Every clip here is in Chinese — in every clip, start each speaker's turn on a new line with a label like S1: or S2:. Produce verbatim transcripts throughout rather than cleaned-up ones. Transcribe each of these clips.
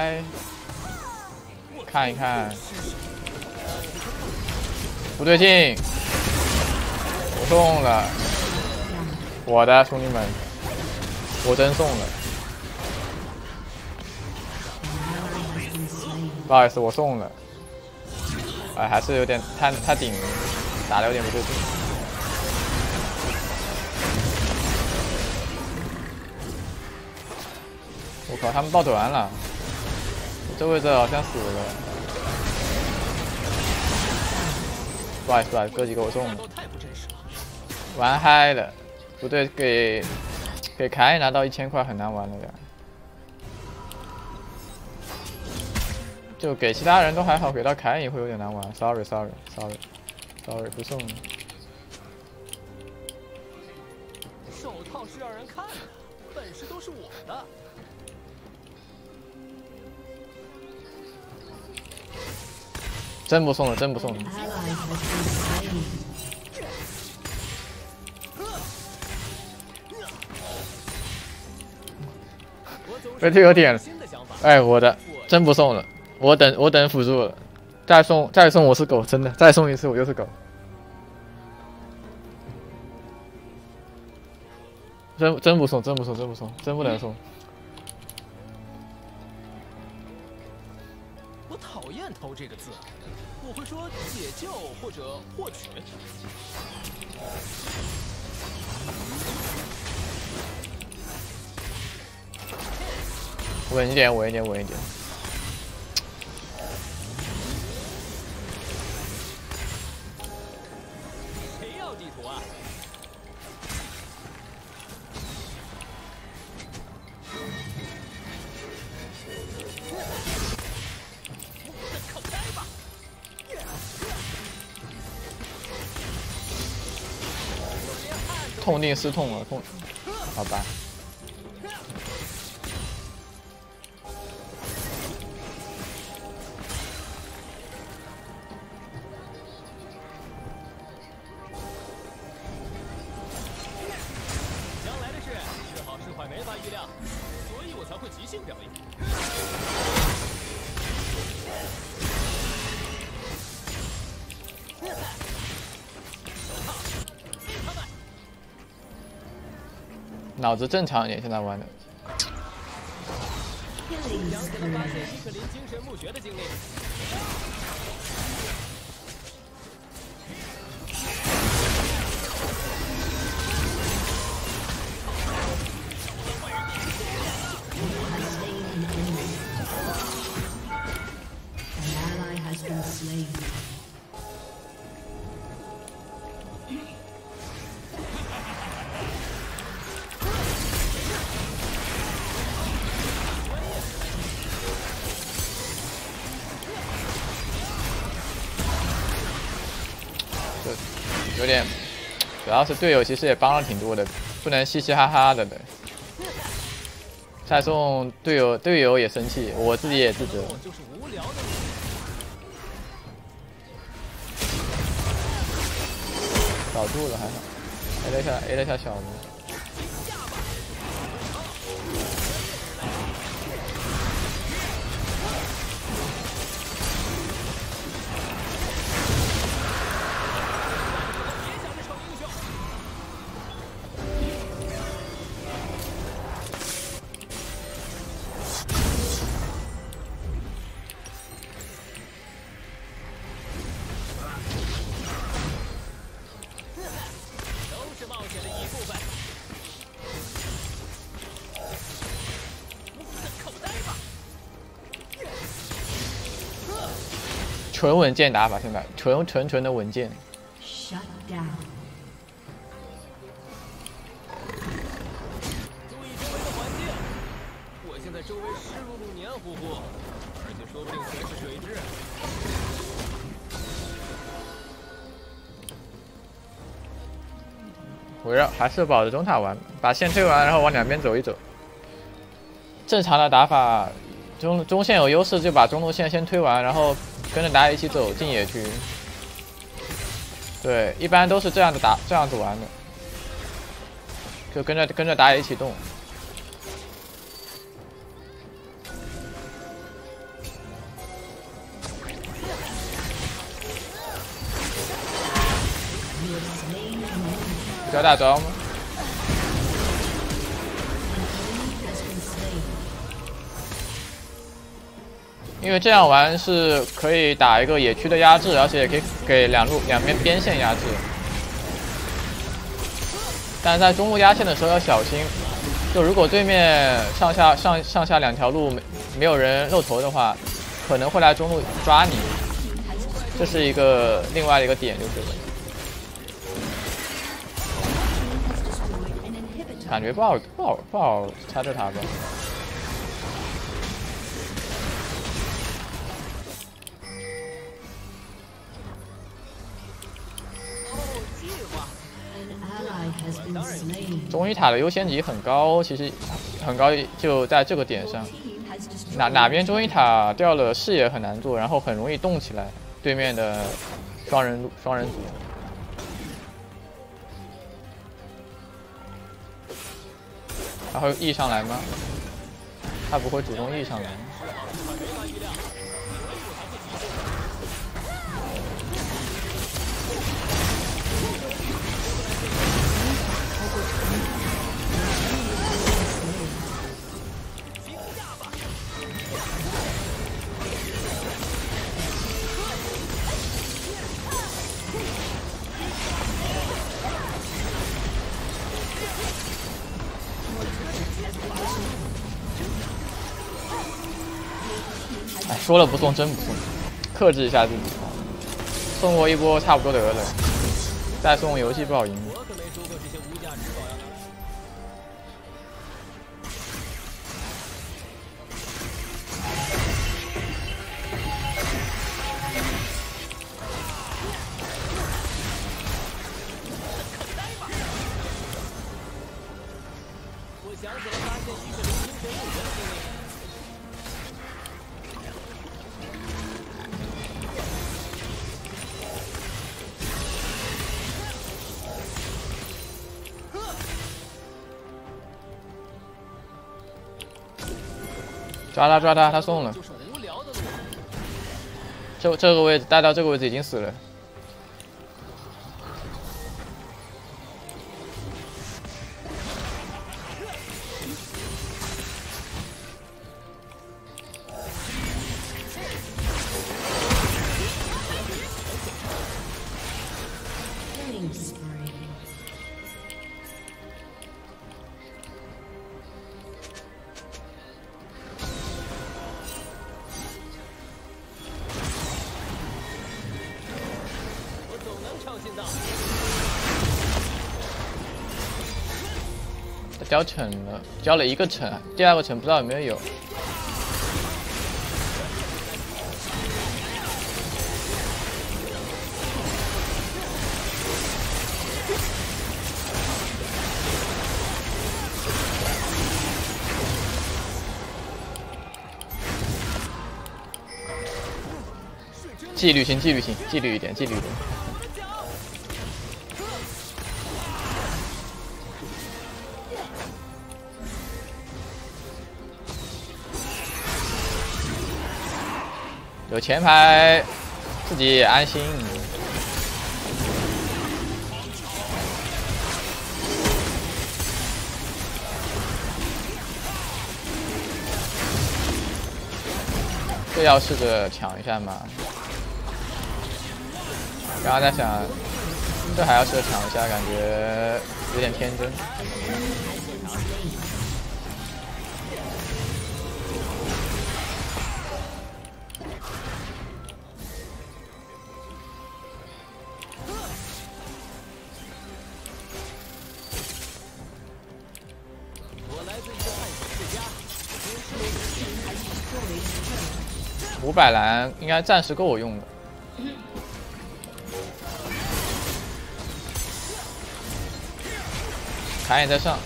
S1: 开，看一看，不对劲，我送了，我的兄弟们，我真送了，不好意思，我送了，哎，还是有点太太顶，打的有点不对劲。 我靠，他们爆团了！这位置好像死了。不好意思，不好意思，哥几个我中了。玩嗨了，不对，给给凯恩拿到一千块很难玩了呀。就给其他人都还好，给到凯恩也会有点难玩。Sorry，Sorry，Sorry，Sorry， 不送了。
S2: 手套是让人看的，本事都是我的。
S1: 真不送了，真不送了。被队友点了，哎，我的真不送了，我等我等辅助了，再送再送我是狗，真的再送一次我就是狗。真真不送，真不送，真不送，真不能送。
S2: 我讨厌“偷”这个字，我会说解救或者获取。
S1: 稳一点，稳一点，稳一点。
S2: 谁要地图啊？口袋吧。
S1: 痛定思痛了，痛，好吧。 脑子正常一点，现在玩的。
S2: 杨子能发现伊克林精神墓穴的经历。
S1: 有点，主要是队友其实也帮了挺多的，不能嘻嘻哈哈的的。再送队友，队友也生气，我自己也自责。保住了还好 ，A 了一下 ，A 了一下小魔。 纯稳健打法，现在纯纯纯的稳健。
S3: Shut down.
S2: 注意周围的环境，我现在周围湿漉漉、黏糊糊，而且说不定全是水蛭。
S1: 围绕还是保着中塔玩，把线推完，然后往两边走一走。正常的打法，中中线有优势就把中路线先推完，然后。 跟着大家一起走进野区，对，一般都是这样的打，这样子玩的，就跟着跟着打野一起动。 需要大招吗？因为这样玩是可以打一个野区的压制，而且也可以给两路两边边线压制。但是在中路压线的时候要小心，就如果对面上下上上下两条路没没有人露头的话，可能会来中路抓你，这是一个另外的一个点，就是感觉不好不好不好插着他吧。 中医塔的优先级很高，其实很高，就在这个点上。哪哪边中医塔掉了，视野很难做，然后很容易动起来。对面的双人双人组，他会 E 上来吗？他不会主动 E 上来。 哎，说了不送，真不送，克制一下自己。送过一波差不多得了，再送游戏不好赢。
S2: 我可没说过这些无价之宝要拿。我想起了发现一个灵魂物的经历。
S1: 抓他抓他，他送了。这这个位置带到这个位置已经死了。交城了，交了一个城，第二个城不知道有没有有。纪律性，纪律性，纪律一点，纪律一点。 有前排，自己也安心。这要试着抢一下嘛。刚刚在想，这还要试着抢一下，感觉有点天真。 五百蓝应该暂时够我用的。卡也在上。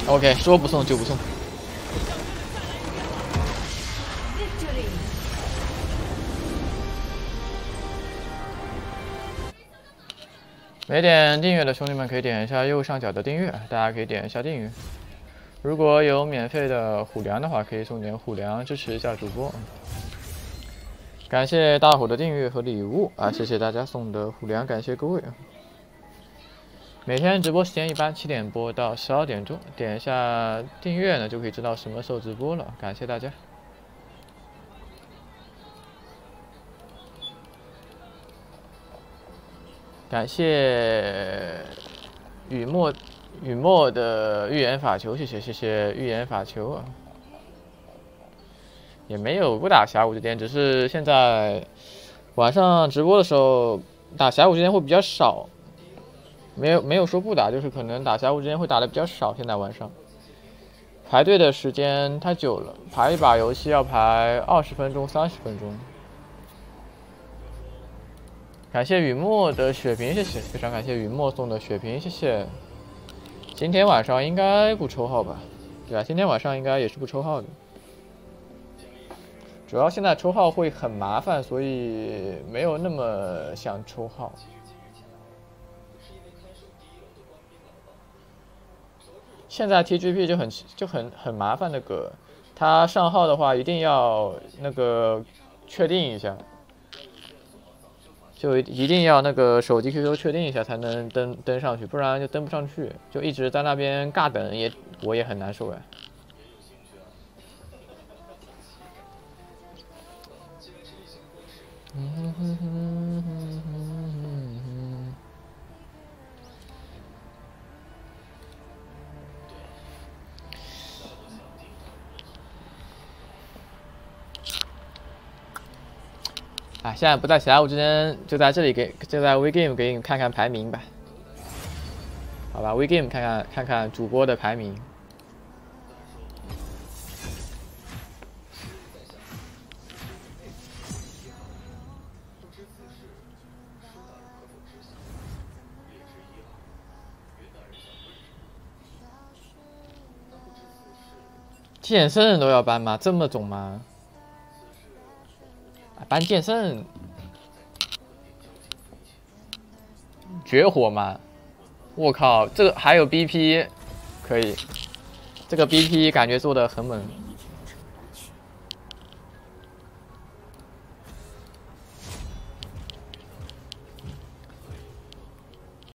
S1: OK， 说不送就不送。没点订阅的兄弟们可以点一下右上角的订阅，大家可以点一下订阅。如果有免费的虎粮的话，可以送点虎粮支持一下主播。感谢大伙的订阅和礼物啊！谢谢大家送的虎粮，感谢各位。每天直播时间一般七点播到十二点钟，点一下订阅呢就可以知道什么时候直播了。感谢大家。感谢雨墨雨墨的预言法球，谢谢谢谢预言法球啊！也没有不打峡谷之巅，只是现在晚上直播的时候打峡谷之巅会比较少，没有没有说不打，就是可能打峡谷之巅会打的比较少。现在晚上排队的时间太久了，排一把游戏要排二十分钟、三十分钟。感谢雨墨的血瓶，谢谢，非常感谢雨墨送的血瓶，谢谢。今天晚上应该不抽号吧？对啊，今天晚上应该也是不抽号的。主要现在抽号会很麻烦，所以没有那么想抽号。现在 T G P 就很就很很麻烦那个，他上号的话一定要那个确定一下。就一定要那个手机 Q Q 确定一下才能登登上去，不然就登不上去，就一直在那边尬等，也我也很难受哎。嗯哼哼哼哼哼。啊，现在不在峡谷之间，就在这里给就在 WeGame 给你们看看排名吧，好吧 ，WeGame 看看看看主播的排名。剑圣都要搬吗？这么种吗？搬剑圣，绝活吗？我靠，这个还有 B P， 可以，这个 B P 感觉做的很猛。